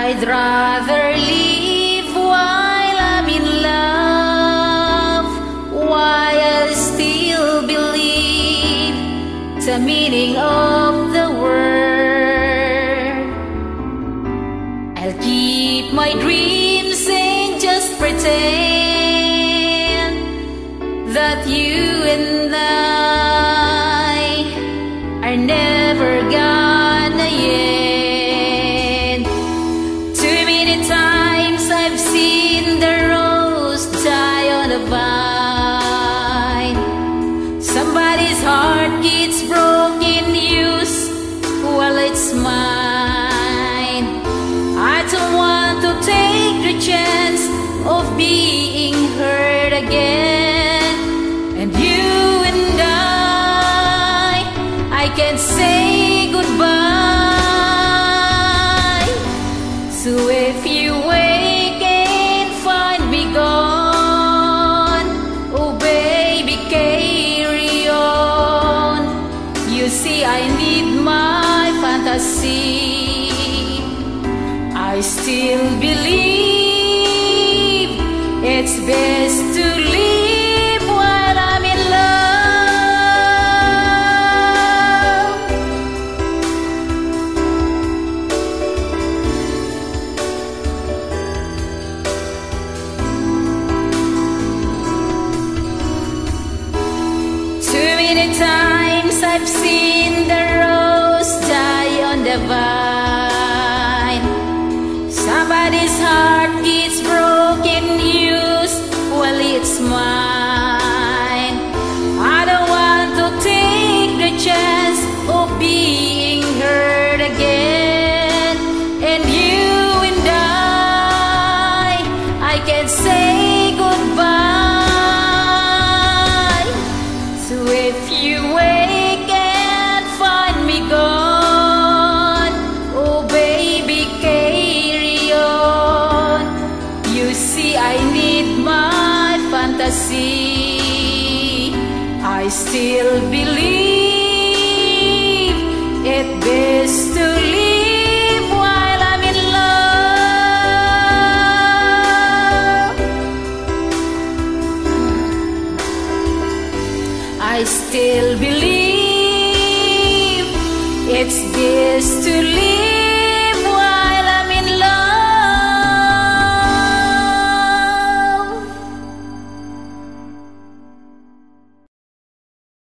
I'd rather live while I'm in love, while I still believe the meaning of the word. I'll keep my dreams and just pretend that you and I are never gonna end. Too many times I've seen the rose die on a vine. Somebody's heart gets broken, used while it's mine. I don't want to take the chance of being hurt again. And you and I can say goodbye. So if you wake and find me gone, oh baby, carry on. You see, I need my fantasy. I still believe it's best to live while I'm in love. Too many times I've seen the rose die on the vine. Somebody's heart gets broken, used while it's mine. I don't want to take the chance of being hurt again. And you and I can say goodbye. So if you wake and find me gone, oh baby, carry on. You see, I need my fantasy. I still believe it best to live while I'm in love. I still believe it's best to live